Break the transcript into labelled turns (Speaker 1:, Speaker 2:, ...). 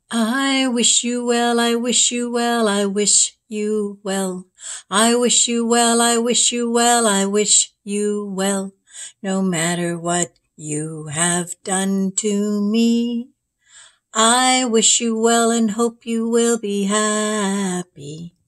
Speaker 1: I wish you well, I wish you well, I wish you well. I wish you well, I wish you well, I wish you well. No matter what you have done to me, I wish you well and hope you will be happy.